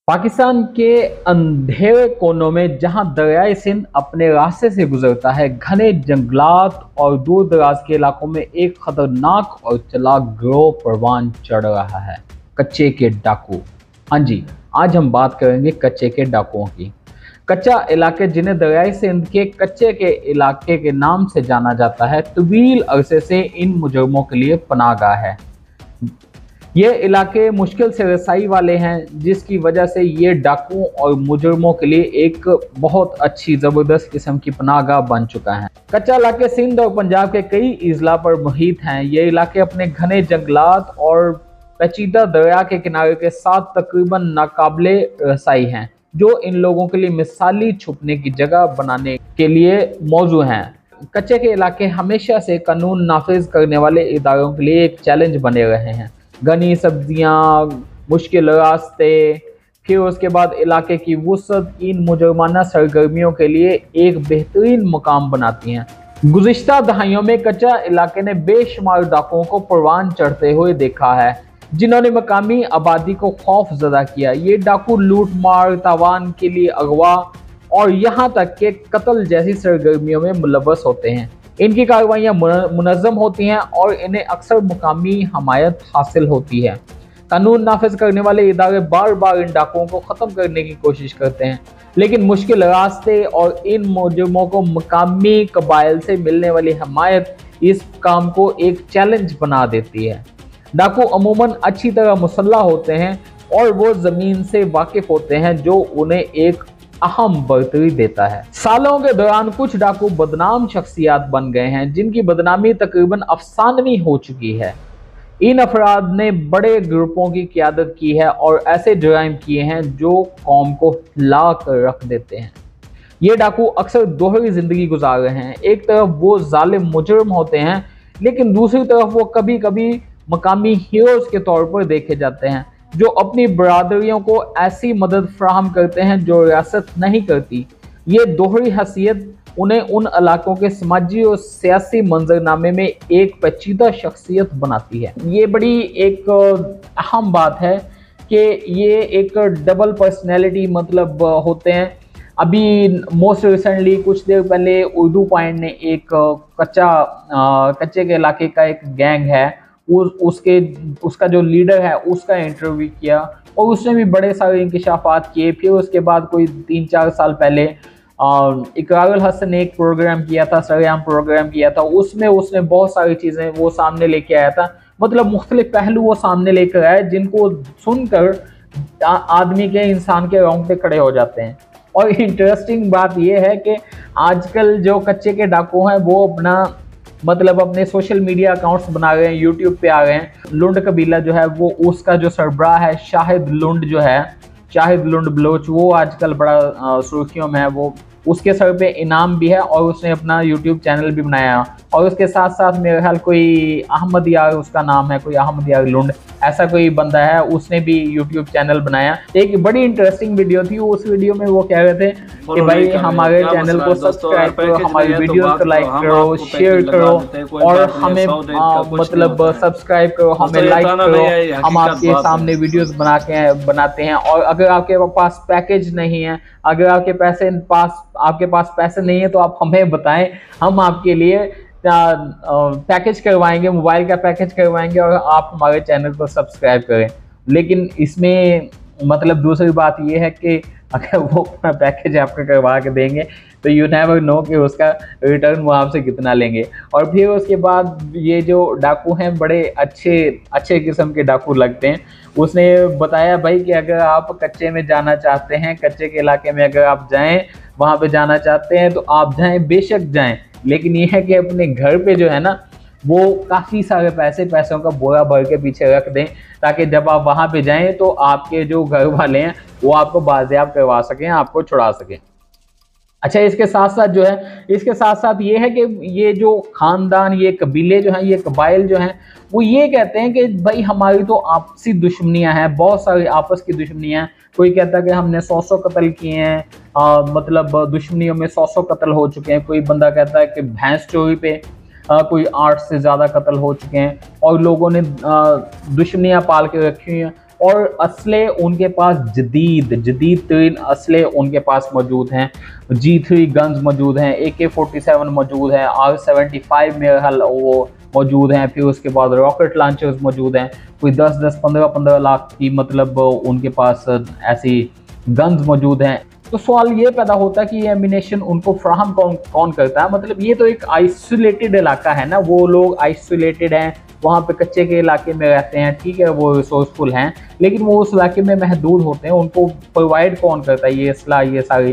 पाकिस्तान के अंधेरे कोनों में जहां दरियाए सिंध अपने रास्ते से गुजरता है, घने जंगलात और दूर दराज के इलाकों में एक खतरनाक और चालाक गिरोह परवान चढ़ रहा है, कच्चे के डाकू। हाँ जी, आज हम बात करेंगे कच्चे के डाकुओं की। कच्चा इलाके, जिन्हें दरियाई सिंध के कच्चे के इलाके के नाम से जाना जाता है, तवील अरसे से इन मुजरमों के लिए पनाहगाह है। ये इलाके मुश्किल से रसाई वाले हैं, जिसकी वजह से ये डाकुओं और मुजरमों के लिए एक बहुत अच्छी ज़बरदस्त किस्म की पनाहगाह बन चुका है। कच्चा इलाके सिंध और पंजाब के कई अजला पर मुहित हैं। ये इलाके अपने घने जंगलात और पेचीदा दरिया के किनारे के साथ तकरीबन नाकाबिले रसाई हैं, जो इन लोगों के लिए मिसाली छुपने की जगह बनाने के लिए मौजू हैं। कच्चे के इलाके हमेशा से कानून नाफिज करने वाले इदारों के लिए एक चैलेंज बने रहे हैं। घनी सब्जियां, मुश्किल रास्ते, फिर उसके बाद इलाके की वुसअत इन मुजरमाना सरगर्मियों के लिए एक बेहतरीन मुकाम बनाती हैं। गुज़िश्ता दहाइयों में कच्चा इलाके ने बेशुमार डाकुओं को परवान चढ़ते हुए देखा है, जिन्होंने मकामी आबादी को खौफ ज़दा किया। ये डाकू लूट मार, तावान के लिए अगवा और यहाँ तक कि कत्ल जैसी सरगर्मियों में मुलव्वस होते हैं। इनकी कार्रवाइयाँ मुनज़्ज़म होती हैं और इन्हें अक्सर मुकामी हमायत हासिल होती है। कानून नाफिज करने वाले इदारे बार बार इन डाकुओं को ख़त्म करने की कोशिश करते हैं, लेकिन मुश्किल रास्ते और इन मुजरिमों को मकामी कबाइल से मिलने वाली हमायत इस काम को एक चैलेंज बना देती है। डाकू अमूमन अच्छी तरह मुसल्लह होते हैं और वो ज़मीन से वाकिफ़ होते हैं, जो उन्हें एक अहम बरतरी देता है। सालों के दौरान कुछ डाकू बदनाम शख्सियात बन गए हैं, जिनकी बदनामी तकरीबन अफसानवी हो चुकी है। इन अफराद ने बड़े ग्रुपों की क़यादत की है और ऐसे जुराइम किए हैं जो कौम को हिला कर रख देते हैं। ये डाकू अक्सर दोहरी जिंदगी गुजार रहे हैं। एक तरफ वो जालिम मुजरिम होते हैं, लेकिन दूसरी तरफ वो कभी कभी मकामी हीरोज के तौर पर देखे जाते हैं, जो अपनी बरादरियों को ऐसी मदद फराहम करते हैं जो रियासत नहीं करती। ये दोहरी हैसियत उन्हें उन इलाकों के समाजी और सियासी मंजरनामे में एक पेचीदा शख्सियत बनाती है। ये बड़ी एक अहम बात है कि ये एक डबल पर्सनैलिटी मतलब होते हैं। अभी मोस्ट रिसेंटली कुछ देर पहले उर्दू पॉइंट ने एक कच्चे के इलाके का एक गैंग है, उसका जो लीडर है उसका इंटरव्यू किया और उसने भी बड़े सारे इंकिशाफात किए। फिर उसके बाद कोई 3-4 साल पहले इकरारुल हसन ने एक प्रोग्राम किया था, सरेआम प्रोग्राम किया था। उसमें उसने बहुत सारी चीज़ें वो सामने लेके आया था, मतलब मुख्तलिफ पहलू वो सामने लेकर आया, जिनको सुनकर आदमी के, इंसान के रोंगटे खड़े हो जाते हैं। और इंटरेस्टिंग बात यह है कि आजकल जो कच्चे के डाकू हैं वो अपने सोशल मीडिया अकाउंट्स बना रहे हैं, यूट्यूब पे आ गए हैं। लुंड कबीला जो है वो, उसका जो सरबराह है शाहिद लुंड जो है, शाहिद लुंड बलोच, वो आजकल बड़ा सुर्खियों में है। वो उसके सर पे इनाम भी है और उसने अपना यूट्यूब चैनल भी बनाया। और उसके साथ साथ मेरे ख्याल कोई अहमद यार उसका नाम है, कोई अहमद यार लुंड ऐसा कोई बंदा है, उसने भी यूट्यूब चैनल बनाया। एक बड़ी इंटरेस्टिंग वीडियो थी। उस वीडियो में वो कह रहे थे कि भाई हमारे चैनल को सब्सक्राइब करो, हमारी वीडियोस को लाइक करो, शेयर करो और हमें सब्सक्राइब करो, हमें लाइक करो। हम आपके सामने वीडियोस बनाते हैं। और अगर आपके पास पैकेज नहीं है, अगर आपके पास पैसे नहीं है, तो आप हमें बताएं, हम आपके लिए पैकेज करवाएंगे, मोबाइल का पैकेज करवाएंगे और आप हमारे चैनल को सब्सक्राइब करें। लेकिन इसमें दूसरी बात यह है कि अगर वो अपना पैकेज आपको करवा के देंगे तो यू नेवर नो कि उसका रिटर्न वो आपसे कितना लेंगे। और फिर उसके बाद ये जो डाकू हैं बड़े अच्छे किस्म के डाकू लगते हैं। उसने बताया भाई कि अगर आप कच्चे में जाना चाहते हैं, कच्चे के इलाके में अगर आप जाएं, वहाँ पे जाना चाहते हैं तो आप जाएं, बेशक जाएं, लेकिन ये है कि अपने घर पे जो है ना वो काफ़ी सारे पैसों का बोरा भर के पीछे रख दें, ताकि जब आप वहाँ पे जाएं तो आपके जो घर वाले हैं वो आपको बाजियाब करवा सकें, आपको छुड़ा सकें। अच्छा, इसके साथ साथ ये है कि ये जो खानदान, ये कबीले जो हैं, ये कबाइल जो हैं, वो ये कहते हैं कि भाई हमारी तो आपसी दुश्मनियां हैं, बहुत सारी आपस की दुश्मनियां हैं। कोई कहता है कि हमने 100 कत्ल किए हैं, दुश्मनियों में 100 कत्ल हो चुके हैं। कोई बंदा कहता है कि भैंस चोरी पे कोई 8 से ज़्यादा कत्ल हो चुके हैं और लोगों ने दुश्मनियाँ पाल के रखी हुई हैं। और असले उनके पास जदीद तरीन असले उनके पास मौजूद हैं। G3 गन्स मौजूद हैं, AK-47 मौजूद है, R-75 मेरे ख्याल वो मौजूद हैं। फिर उसके बाद रॉकेट लॉन्चर्स मौजूद हैं, कोई 10-10 15-15 लाख की मतलब उनके पास ऐसी गन्स मौजूद हैं। तो सवाल ये पैदा होता है कि ये एमिनेशन उनको फ्राहम कौन करता है। मतलब ये तो एक आइसोलेटेड इलाका है ना, वो लोग आइसोलेटेड हैं, वहाँ पे कच्चे के इलाके में रहते हैं, ठीक है, वो रिसोर्सफुल हैं, लेकिन वो उस इलाके में महदूद होते हैं। उनको प्रोवाइड कौन करता है ये असला, ये सारी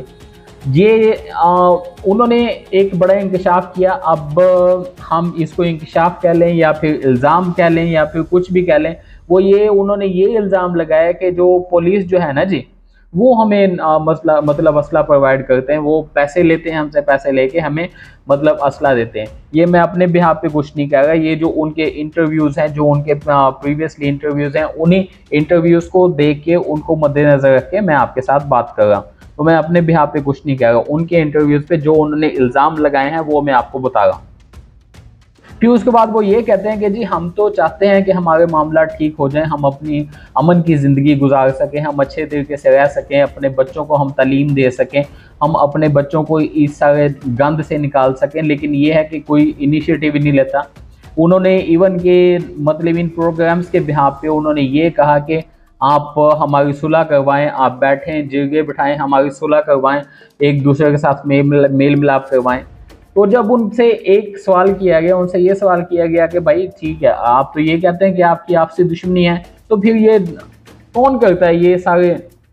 उन्होंने एक बड़ा इंकशाफ किया। अब हम इसको इंकशाफ कह लें या फिर इल्ज़ाम कह लें या फिर कुछ भी कह लें, वो ये उन्होंने ये इल्ज़ाम लगाया कि जो पुलिस जो है ना जी, वो हमें मतलब असला प्रोवाइड करते हैं, वो पैसे लेते हैं हमसे, पैसे लेके हमें मतलब असला देते हैं। ये मैं अपने बिहाफ पे कुछ नहीं कह रहा, ये जो उनके इंटरव्यूज़ हैं, जो उनके प्रीवियसली इंटरव्यूज़ हैं, उन्हीं इंटरव्यूज़ को देख के उनको मद्देनज़र रख के मैं आपके साथ बात कर रहा हूँ। तो मैं अपने बिहाफ पे कुछ नहीं कह रहा, उनके इंटरव्यूज़ पे जो उन्होंने इल्ज़ाम लगाए हैं वो मैं आपको बता रहा हूँ। फिर उसके बाद वो ये कहते हैं कि जी हम तो चाहते हैं कि हमारे मामला ठीक हो जाएं, हम अपनी अमन की ज़िंदगी गुजार सकें, हम अच्छे तरीके से रह सकें, अपने बच्चों को हम तालीम दे सकें, हम अपने बच्चों को इस सारे गंद से निकाल सकें। लेकिन ये है कि कोई इनिशिएटिव ही नहीं लेता। उन्होंने इवन के मतलब इन प्रोग्राम्स के बिहाफ पे उन्होंने ये कहा कि आप हमारी सुलह करवाएं, आप बैठें जिरगे बिठाएं, हमारी सुलह करवाएं, एक दूसरे के साथ मेल मिलाप करवाएं। तो जब उनसे एक सवाल किया गया, उनसे ये सवाल किया गया कि भाई ठीक है, आप तो ये कहते हैं कि आपकी आपसी दुश्मनी है, तो फिर ये कौन करता है, ये सारे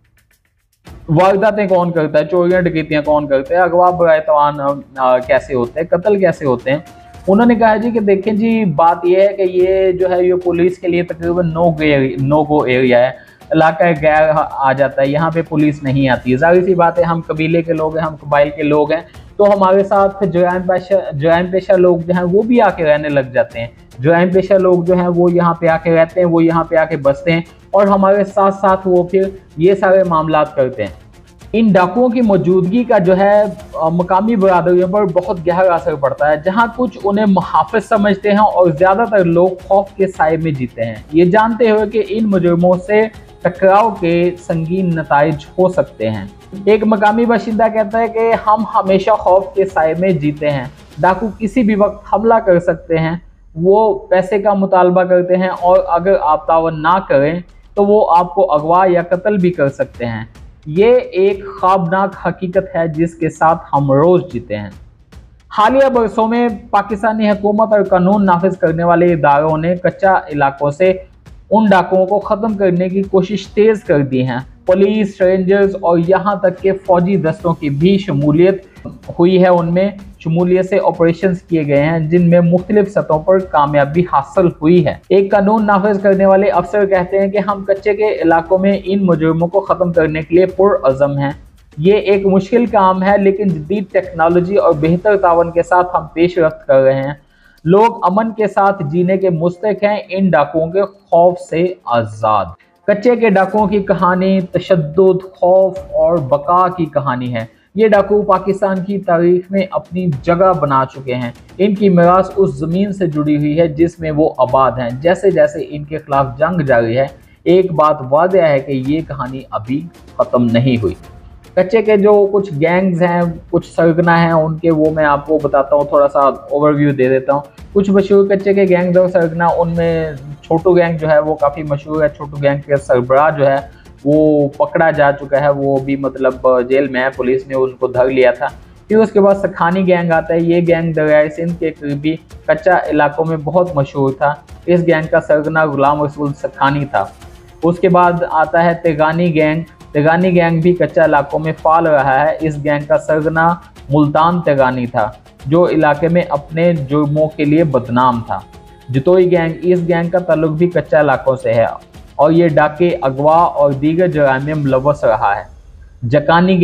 वारदातें कौन करता है, चोरियां डकैतियां कौन करते हैं, अगवा बरातवान कैसे होते हैं, कत्ल कैसे होते हैं। उन्होंने कहा जी कि देखें जी, बात यह है कि ये जो है ये पुलिस के लिए तकरीबन नो गो एरिया है, इलाका गैर आ जाता है, यहाँ पे पुलिस नहीं आती। जाहिर सी बात है, हम कबीले के लोग हैं, हम कबाइल के लोग हैं, तो हमारे साथ जराइम पेशा लोग जो हैं वो भी आके रहने लग जाते हैं। जराइम पेशा लोग जो हैं वो यहाँ पे आके रहते हैं, वो यहाँ पे आके बसते हैं और हमारे साथ साथ वो फिर ये सारे मामला करते हैं। इन डाकुओं की मौजूदगी का जो है मकामी बरादरियों पर बहुत गहरा असर पड़ता है, जहाँ कुछ उन्हें मुहाफ़िज़ समझते हैं और ज़्यादातर लोग खौफ के साए में जीते हैं, ये जानते हुए कि इन मुजरिमों से टकराव के संगीन नताइज हो सकते हैं। एक मकामी बाशिंदा कहता है कि हम हमेशा खौफ के साए में जीते हैं, डाकू किसी भी वक्त हमला कर सकते हैं, वो पैसे का मुतालबा करते हैं और अगर आप तावन ना करें तो वो आपको अगवा या कत्ल भी कर सकते हैं। ये एक ख्वाबनाक हकीकत है जिसके साथ हम रोज़ जीते हैं। हालिया बरसों में पाकिस्तानी हुकूमत और कानून नाफिज करने वाले इदारों ने कच्चा इलाकों से उन डाकुओं को ख़त्म करने की कोशिश तेज़ कर दी है। पुलिस, रेंजर्स और यहाँ तक के फौजी दस्तों की भी शमूलियत हुई है, उनमें शमूलियत से ऑपरेशंस किए गए हैं जिनमें मुख्तलिफ सतहों पर कामयाबी हासिल हुई है। एक कानून नाफिज करने वाले अफसर कहते हैं कि हम कच्चे के इलाकों में इन मुजरिमों को ख़त्म करने के लिए पुरअज़म हैं। ये एक मुश्किल काम है, लेकिन जदीद टेक्नोलॉजी और बेहतर तावन के साथ हम पेश रफ्त कर रहे हैं। लोग अमन के साथ जीने के मुस्तक हैं, इन डाकुओं के खौफ से आज़ाद। कच्चे के डाकुओं की कहानी तशद्दुद, खौफ और बका की कहानी है। ये डाकू पाकिस्तान की तारीख में अपनी जगह बना चुके हैं। इनकी मीरास उस ज़मीन से जुड़ी हुई है जिसमें वो आबाद हैं। जैसे जैसे इनके खिलाफ जंग जारी है, एक बात वाज़ेह है कि ये कहानी अभी ख़त्म नहीं हुई। कच्चे के जो कुछ गैंग्स हैं, कुछ सरगना हैं उनके, वो मैं आपको बताता हूँ, थोड़ा सा ओवरव्यू दे देता हूँ। कुछ मशहूर कच्चे के गैंग्स और सरगना, उनमें छोटू गैंग जो है वो काफ़ी मशहूर है। छोटू गैंग के सरबराह जो है वो पकड़ा जा चुका है, वो भी मतलब जेल में है, पुलिस ने उनको धर लिया था। फिर उसके बाद सखानी गैंग आता है। ये गैंग दरियाए सिंध के करीबी कच्चा इलाकों में बहुत मशहूर था। इस गैंग का सरगना गुलाम रसूल सखानी था। उसके बाद आता है तेगानी गैंग। तेगानी गैंग भी कच्चा इलाकों में फाल रहा है। इस गैंग का सरगना मुल्तान तेगानी था, जो इलाके में अपने जुर्मों के लिए बदनाम था। जतोई गैंग, इस गैंग का ताल्लुक भी कच्चा इलाकों से है और ये डाके, अगवा और दीगर जराइम में मुलव्वस रहा है। जकानी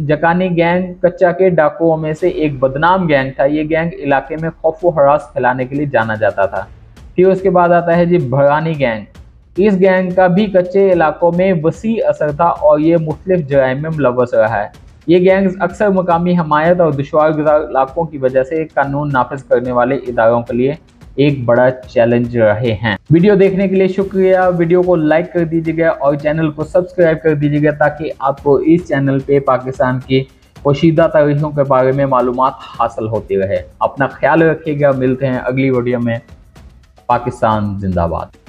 गैंग कच्चा के डाकुओं में से एक बदनाम गैंग था। ये गैंग इलाके में खौफ व हरास फैलाने के लिए जाना जाता था। फिर उसके बाद आता है जी भरानी गैंग। इस गैंग का भी कच्चे इलाकों में वसी असर था और ये मुख्तलिफ जराइम में मुलव्वस रहा है। ये गैंग्स अक्सर मकामी हमायत और दुश्वार गुजार इलाकों की वजह से कानून नाफिज करने वाले इदारों के लिए एक बड़ा चैलेंज रहे हैं। वीडियो देखने के लिए शुक्रिया। वीडियो को लाइक कर दीजिएगा और चैनल को सब्सक्राइब कर दीजिएगा ताकि आपको इस चैनल पे पाकिस्तान के पोशीदा तारीखों के बारे में मालूमात हासिल होती रहे। अपना ख्याल रखिएगा। मिलते हैं अगली वीडियो में। पाकिस्तान जिंदाबाद।